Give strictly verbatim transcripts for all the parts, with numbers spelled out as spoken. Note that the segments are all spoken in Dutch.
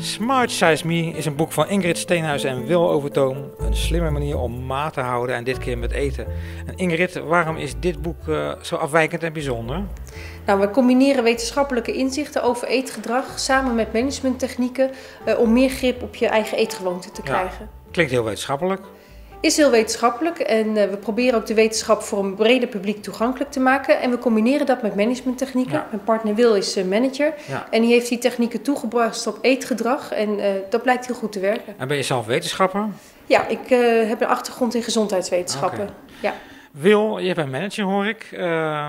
Smart Size Me is een boek van Ingrid Steenhuizen en Wil Overtoom. Een slimme manier om maat te houden en dit keer met eten. En Ingrid, waarom is dit boek uh, zo afwijkend en bijzonder? Nou, we combineren wetenschappelijke inzichten over eetgedrag samen met managementtechnieken uh, om meer grip op je eigen eetgewoonten te krijgen. Ja, klinkt heel wetenschappelijk. Is heel wetenschappelijk en uh, we proberen ook de wetenschap voor een breder publiek toegankelijk te maken. En we combineren dat met managementtechnieken. Ja. Mijn partner Wil is uh, manager ja. en die heeft die technieken toegepast op eetgedrag en uh, dat blijkt heel goed te werken. En ben je zelf wetenschapper? Ja, ik uh, heb een achtergrond in gezondheidswetenschappen. Okay. Ja. Wil, je bent manager hoor ik. Uh,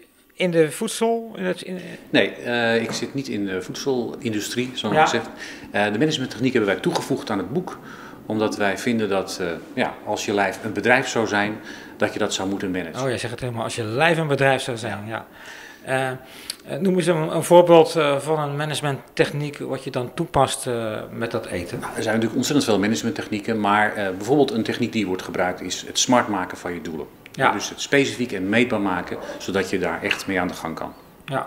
In de voedsel? In het, in... Nee, uh, ik zit niet in de voedselindustrie, zoals ja. gezegd. Uh, de managementtechniek hebben wij toegevoegd aan het boek. Omdat wij vinden dat uh, ja, als je lijf een bedrijf zou zijn, dat je dat zou moeten managen. Oh, jij zegt het helemaal. Als je lijf een bedrijf zou zijn, ja. ja. Uh, noem eens een, een voorbeeld uh, van een managementtechniek wat je dan toepast uh, met dat eten. Nou, er zijn natuurlijk ontzettend veel managementtechnieken, maar uh, bijvoorbeeld een techniek die wordt gebruikt is het smart maken van je doelen. Ja. Dus het specifiek en meetbaar maken, zodat je daar echt mee aan de gang kan. Ja.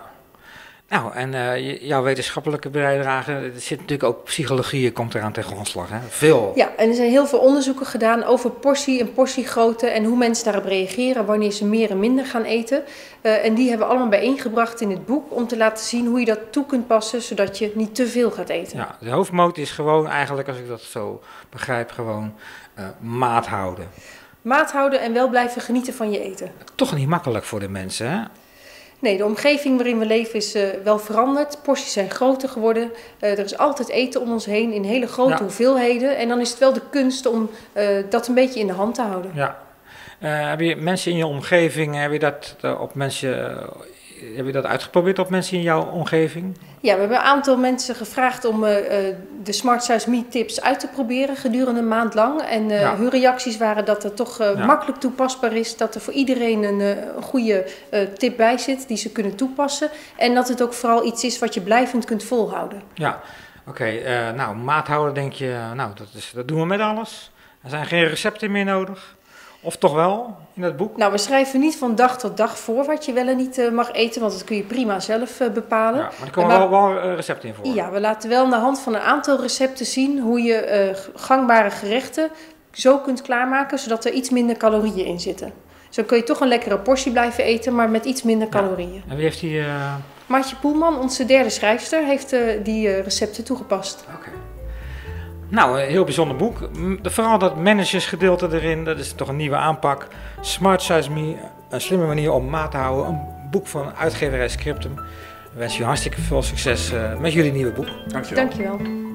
Nou, en uh, jouw wetenschappelijke bijdrage, er zit natuurlijk ook psychologie, komt eraan tegen grondslag, hè? Veel. Ja, en er zijn heel veel onderzoeken gedaan over portie en portiegrootte en hoe mensen daarop reageren wanneer ze meer en minder gaan eten. Uh, en die hebben we allemaal bijeengebracht in het boek om te laten zien hoe je dat toe kunt passen, zodat je niet te veel gaat eten. Ja, de hoofdmoot is gewoon eigenlijk, als ik dat zo begrijp, gewoon uh, maat houden. Maat houden en wel blijven genieten van je eten. Toch niet makkelijk voor de mensen, hè? Nee, de omgeving waarin we leven is uh, wel veranderd. Porties zijn groter geworden. Uh, er is altijd eten om ons heen in hele grote ja. hoeveelheden. En dan is het wel de kunst om uh, dat een beetje in de hand te houden. Ja. Uh, heb je mensen in je omgeving, heb je dat uh, op mensen... Uh, Heb je dat uitgeprobeerd op mensen in jouw omgeving? Ja, we hebben een aantal mensen gevraagd om uh, de Smart Size Me tips uit te proberen gedurende een maand lang. En uh, ja. hun reacties waren dat het toch uh, ja. makkelijk toepasbaar is. Dat er voor iedereen een, een goede uh, tip bij zit die ze kunnen toepassen. En dat het ook vooral iets is wat je blijvend kunt volhouden. Ja, oké. Okay, uh, nou, maat houden denk je, nou dat, is, dat doen we met alles. Er zijn geen recepten meer nodig. Of toch wel, in dat boek? Nou, we schrijven niet van dag tot dag voor wat je wel en niet uh, mag eten, want dat kun je prima zelf uh, bepalen. Ja, maar er komen wel, wel uh, recepten in voor. Ja, we laten wel aan de hand van een aantal recepten zien hoe je uh, gangbare gerechten zo kunt klaarmaken, zodat er iets minder calorieën in zitten. Zo kun je toch een lekkere portie blijven eten, maar met iets minder calorieën. Ja. En wie heeft die... Uh... Maartje Poelman, onze derde schrijfster, heeft uh, die uh, recepten toegepast. Oké. Okay. Nou, een heel bijzonder boek. Vooral dat managersgedeelte erin, dat is toch een nieuwe aanpak. Smart Size Me, een slimme manier om maat te houden. Een boek van uitgeverij Scriptum. Ik wens je hartstikke veel succes met jullie nieuwe boek. Dankjewel. Dankjewel.